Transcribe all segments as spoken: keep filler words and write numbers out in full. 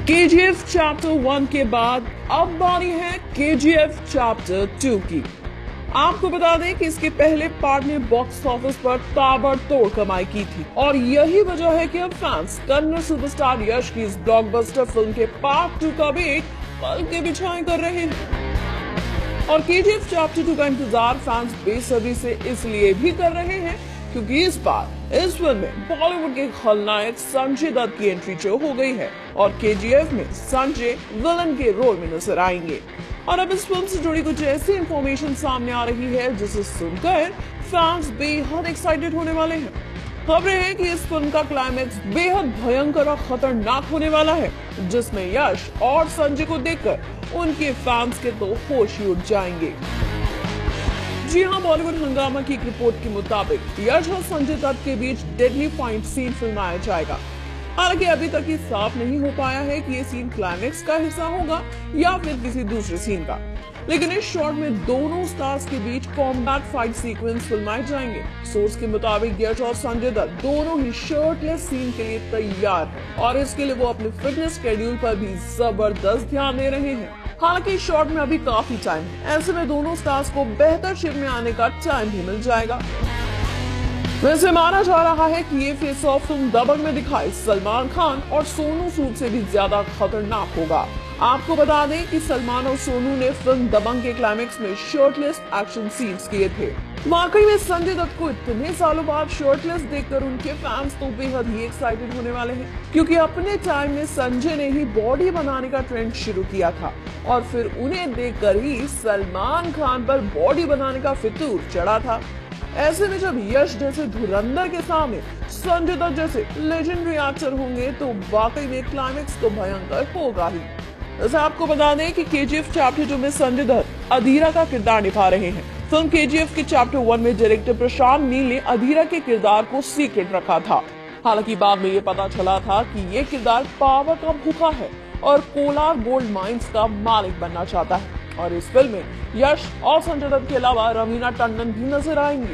के G F chapter one के बाद अब बारी है के जी एफ चैप्टर टू की। आपको बता दें कि इसके पहले पार्ट ने बॉक्स ऑफिस पर ताबड़तोड़ कमाई की थी और यही वजह है कि अब फैंस कन्नड़ सुपरस्टार यश की इस ब्लॉकबस्टर फिल्म के पार्ट टू का वेट पल के बिछाए कर रहे हैं। और K G F chapter to का इंतजार फैंस बेसब्री से इसलिए भी कर रहे हैं क्योंकि इस बार इस फिल्म में बॉलीवुड के खलनायक संजय दत्त की एंट्री जो हो गई है और के जी एफ में संजय विलन के रोल में नजर आएंगे। और अब इस फिल्म से जुड़ी कुछ ऐसी इंफॉर्मेशन सामने आ रही है जिसे सुनकर फैंस बेहद एक्साइटेड होने वाले हैं। खबरें हैं कि इस फिल्म का क्लाइमैक्स बेहद भयंकर और खतरनाक होने वाला है, जिसमें यश और संजय को देखकर उनके फैंस के तो होश ही उड़ जाएंगे। जी हाँ, बॉलीवुड हंगामा की एक रिपोर्ट के मुताबिक यश और संजय दत्त के बीच डेडली फाइट सीन फिल्माया जाएगा। हालांकि अभी तक ये साफ नहीं हो पाया है कि ये सीन क्लाइमैक्स का हिस्सा होगा या फिर किसी दूसरे सीन का, लेकिन इस शॉट में दोनों स्टार्स के बीच कॉम्बैट फाइट सीक्वेंस फिल्माए जाएंगे। सोर्स के मुताबिक यश और संजय दत्त दोनों ही शर्टलेस सीन के लिए तैयार हैं और इसके लिए वो अपने फिटनेस शेड्यूल पर भी जबरदस्त ध्यान दे रहे हैं। हालांकि इस शॉट में अभी काफी टाइम है, ऐसे में दोनों स्टार्स को बेहतर शेप में आने का टाइम भी मिल जाएगा। वैसे माना जा रहा है कि ये फेस ऑफ फिल्म दबंग में दिखाए सलमान खान और सोनू सूद से भी ज्यादा खतरनाक होगा। आपको बता दें कि सलमान और सोनू ने फिल्म दबंग के क्लाइमेक्स में शर्टलेस एक्शन सीन्स किए थे। वाकई में संजय दत्त को इतने सालों बाद शर्टलेस देखकर उनके फैंस तो बेहद ही एक्साइटेड होने वाले हैं, क्योंकि अपने टाइम में संजय ने ही बॉडी बनाने का ट्रेंड शुरू किया था और फिर उन्हें देखकर ही सलमान खान पर बॉडी बनाने का फितूर चढ़ा था। ऐसे में जब यश जैसे धुरंधर के सामने संजय दत्त जैसे लेजेंडरी एक्टर होंगे तो वाकई में क्लाइमेक्स तो भयंकर होगा ही। वैसे आपको बता दें कि के जी एफ चैप्टर टू में संजय दत्त अधीरा का किरदार निभा रहे हैं। फिल्म के जी एफ के चैप्टर वन में डायरेक्टर प्रशांत नील ने अधीरा के किरदार को सीक्रेट रखा था। हालांकि बाद में ये पता चला था कि ये किरदार पावर का भूखा है और कोलार गोल्ड माइंस का मालिक बनना चाहता है। और इस फिल्म में यश और संजय दत्त के अलावा रवीना टंडन भी नजर आएंगी।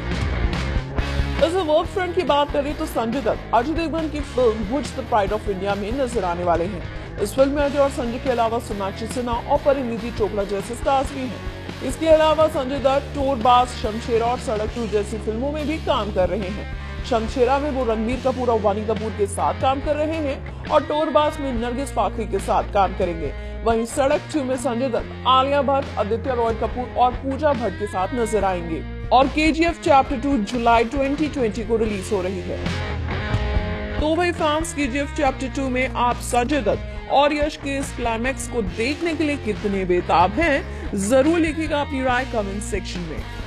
वैसे वर्क फ्रंट की बात करें तो संजय दत्त अजय देवगन की film Bhuj the pride of India में नजर आने वाले हैं। इस फिल्म में अजय और संजय के अलावा सोनाक्षी सिन्हा और परिणीति चोपड़ा जैसे स्टार्स भी हैं। इसके अलावा संजय दत्त टोरबाज, शमशेरा और सड़क टू जैसी फिल्मों में भी काम कर रहे हैं। शमशेरा में वो रणबीर कपूर और वानी कपूर के साथ काम कर रहे हैं और टोरबाज में नरगिस फाकरी के साथ काम करेंगे। वहीं सड़क टू में संजय दत्त, आलिया भट्ट, आदित्य रॉय कपूर और पूजा भट्ट के साथ नजर आएंगे। और K G F chapter two जुलाई ट्वेंटी ट्वेंटी को रिलीज हो रही है। तो भाई फैंस, के जी एफ चैप्टर टू में आप संजय दत्त और यश के इस क्लाइमैक्स को देखने के लिए कितने बेताब हैं, जरूर लिखिएगा अपनी राय कमेंट सेक्शन में।